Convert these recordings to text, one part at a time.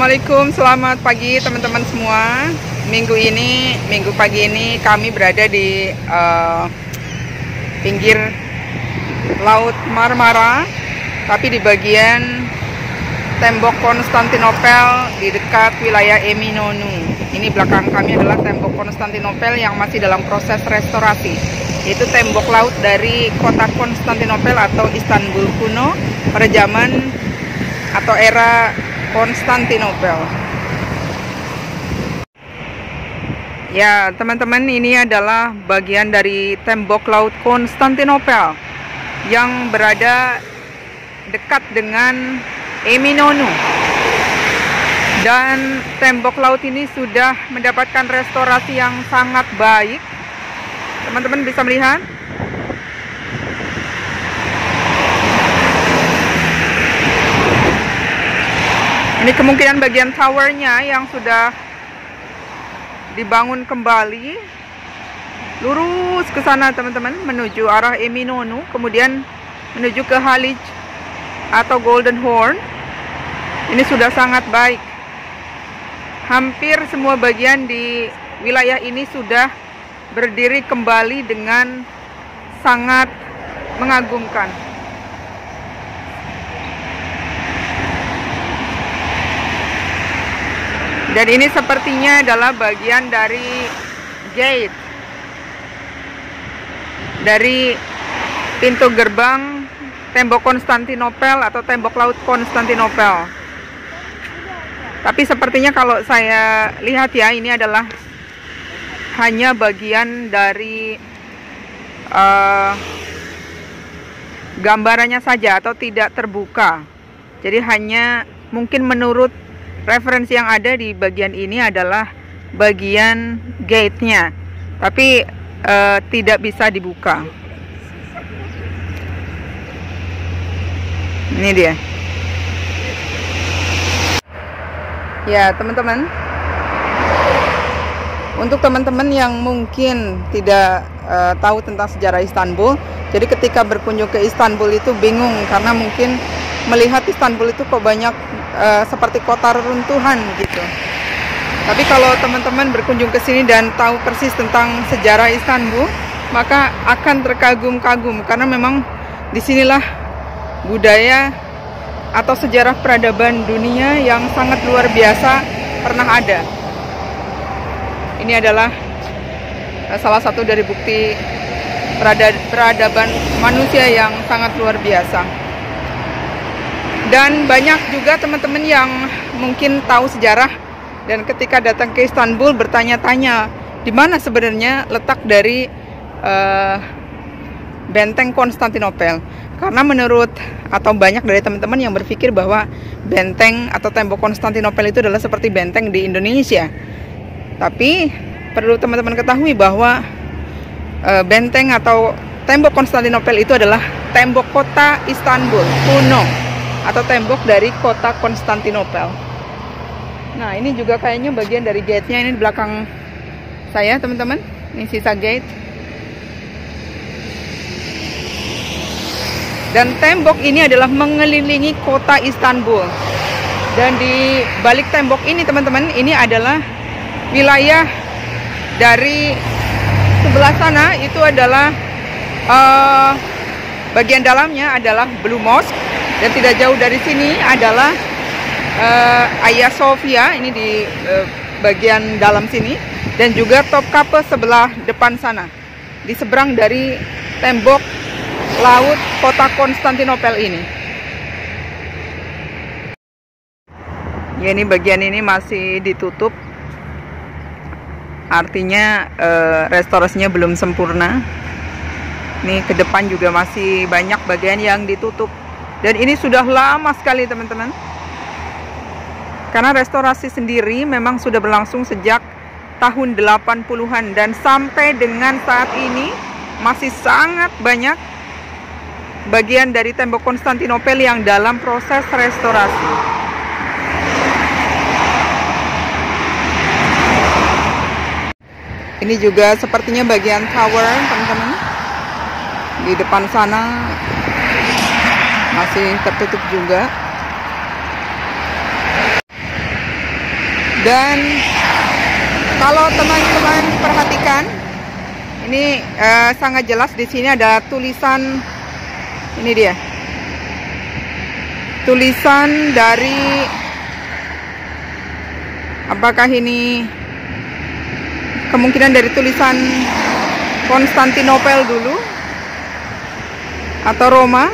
Assalamualaikum, selamat pagi teman-teman semua. Minggu pagi ini kami berada di pinggir Laut Marmara, tapi di bagian tembok Konstantinopel di dekat wilayah Eminonu. Ini belakang kami adalah tembok Konstantinopel yang masih dalam proses restorasi. Itu tembok laut dari kota Konstantinopel atau Istanbul kuno pada zaman atau era Konstantinopel. Ya, teman-teman, ini adalah bagian dari tembok laut Konstantinopel yang berada dekat dengan Eminonu. Dan tembok laut ini sudah mendapatkan restorasi yang sangat baik. Teman-teman bisa melihat. Ini kemungkinan bagian towernya yang sudah dibangun kembali. Lurus ke sana teman-teman, menuju arah Eminonu, kemudian menuju ke Halij atau Golden Horn. Ini sudah sangat baik. Hampir semua bagian di wilayah ini sudah berdiri kembali dengan sangat mengagumkan. Dan ini sepertinya adalah bagian dari gate, dari pintu gerbang tembok Konstantinopel atau tembok laut Konstantinopel. Tapi sepertinya kalau saya lihat ya, ini adalah hanya bagian dari gambarannya saja atau tidak terbuka. Jadi hanya mungkin menurut referensi yang ada di bagian ini adalah bagian gate-nya, tapi tidak bisa dibuka. Ini dia. Ya, teman-teman. Untuk teman-teman yang mungkin tidak tahu tentang sejarah Istanbul, jadi ketika berkunjung ke Istanbul itu bingung karena mungkin melihat Istanbul itu kok banyak seperti kota reruntuhan gitu. Tapi kalau teman-teman berkunjung ke sini dan tahu persis tentang sejarah Istanbul, maka akan terkagum-kagum karena memang disinilah budaya atau sejarah peradaban dunia yang sangat luar biasa pernah ada. Ini adalah salah satu dari bukti peradaban manusia yang sangat luar biasa. Dan banyak juga teman-teman yang mungkin tahu sejarah dan ketika datang ke Istanbul bertanya-tanya di mana sebenarnya letak dari benteng Konstantinopel. Karena menurut atau banyak dari teman-teman yang berpikir bahwa benteng atau tembok Konstantinopel itu adalah seperti benteng di Indonesia. Tapi perlu teman-teman ketahui bahwa benteng atau tembok Konstantinopel itu adalah tembok kota Istanbul kuno atau tembok dari kota Konstantinopel. Nah, ini juga kayaknya bagian dari gate-nya. Ini di belakang saya teman-teman. Ini sisa gate. Dan tembok ini adalah mengelilingi kota Istanbul. Dan di balik tembok ini teman-teman, ini adalah wilayah dari sebelah sana. Itu adalah bagian dalamnya adalah Blue Mosque. Dan tidak jauh dari sini adalah Hagia Sophia, ini di bagian dalam sini. Dan juga Topkapi sebelah depan sana, di seberang dari tembok laut kota Konstantinopel ini. Ya, ini bagian ini masih ditutup. Artinya restorasinya belum sempurna. Ini ke depan juga masih banyak bagian yang ditutup. Dan ini sudah lama sekali teman-teman. Karena restorasi sendiri memang sudah berlangsung sejak tahun 80-an. Dan sampai dengan saat ini masih sangat banyak bagian dari tembok Konstantinopel yang dalam proses restorasi. Ini juga sepertinya bagian tower teman-teman. Di depan sana masih tertutup juga. Dan kalau teman-teman perhatikan, ini sangat jelas di sini ada tulisan. Ini dia. Tulisan dari, apakah ini kemungkinan dari tulisan Konstantinopel dulu atau Roma.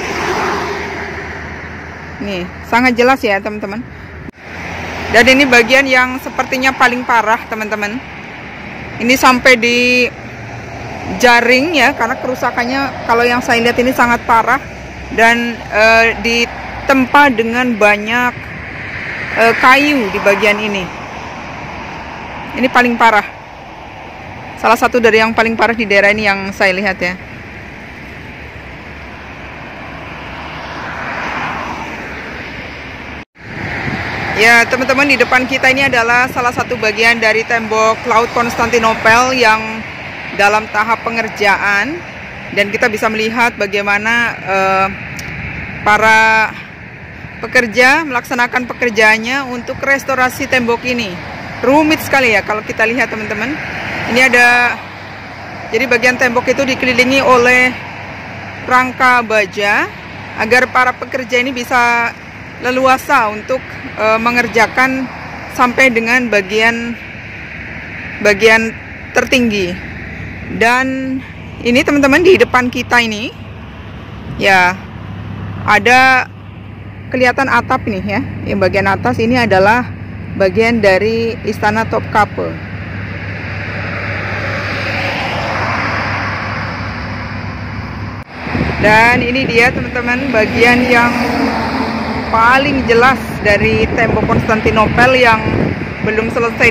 Nih, sangat jelas ya teman-teman. Dan ini bagian yang sepertinya paling parah teman-teman. Ini sampai di jaring ya, karena kerusakannya kalau yang saya lihat ini sangat parah. Dan ditempa dengan banyak kayu di bagian ini. Ini paling parah. Salah satu dari yang paling parah di daerah ini yang saya lihat ya. Ya teman-teman, di depan kita ini adalah salah satu bagian dari tembok laut Konstantinopel yang dalam tahap pengerjaan. Dan kita bisa melihat bagaimana para pekerja melaksanakan pekerjaannya untuk restorasi tembok ini. Rumit sekali ya kalau kita lihat teman-teman. Ini ada, jadi bagian tembok itu dikelilingi oleh rangka baja agar para pekerja ini bisa leluasa untuk mengerjakan sampai dengan bagian tertinggi. Dan ini teman-teman, di depan kita ini ya ada kelihatan atap nih ya. Yang bagian atas ini adalah bagian dari Istana Topkapi. Dan ini dia teman-teman, bagian yang paling jelas dari tembok Konstantinopel yang belum selesai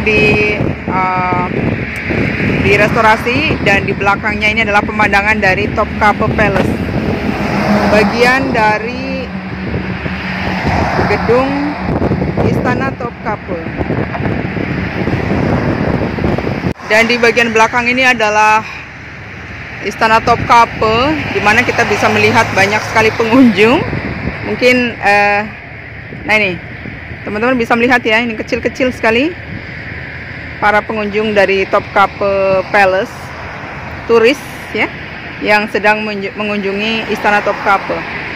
direstorasi. Dan di belakangnya ini adalah pemandangan dari Topkapi Palace, bagian dari gedung Istana Topkapi. Dan di bagian belakang ini adalah Istana Topkapi, di mana kita bisa melihat banyak sekali pengunjung. Mungkin nah ini teman-teman bisa melihat ya, ini kecil-kecil sekali para pengunjung dari Topkapi Palace, turis ya, yang sedang mengunjungi Istana Topkapi.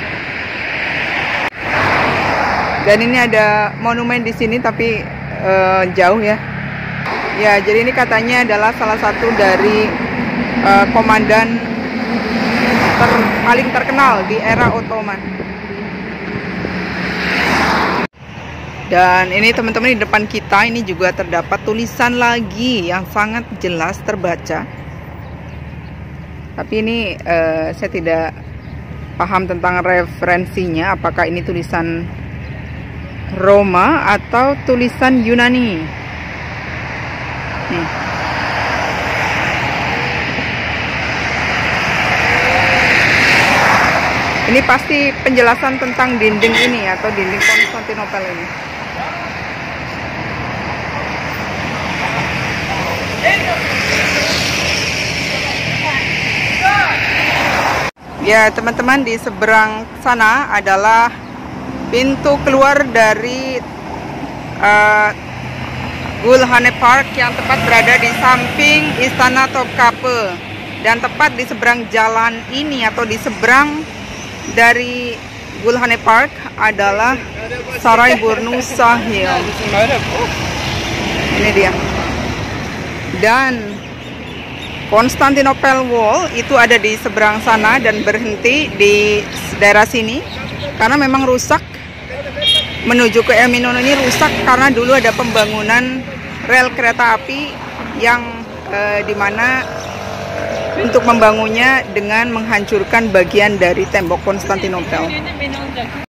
Dan ini ada monumen di sini tapi jauh ya. Ya, jadi ini katanya adalah salah satu dari komandan paling terkenal di era Ottoman. Dan ini teman-teman, di depan kita ini juga terdapat tulisan lagi yang sangat jelas terbaca. Tapi ini saya tidak paham tentang referensinya, apakah ini tulisan Roma atau tulisan Yunani. Ini pasti penjelasan tentang dinding ini atau dinding Konstantinopel ini. Ya teman-teman, di seberang sana adalah pintu keluar dari Gulhane Park yang tepat berada di samping Istana Topkapi. Dan tepat di seberang jalan ini atau di seberang dari Gulhane Park adalah Sarayburnu Sahil. Ini dia. Dan Konstantinopel Wall itu ada di seberang sana dan berhenti di daerah sini karena memang rusak. Menuju ke Erminono ini rusak karena dulu ada pembangunan rel kereta api yang dimana untuk membangunnya dengan menghancurkan bagian dari tembok Konstantinopel.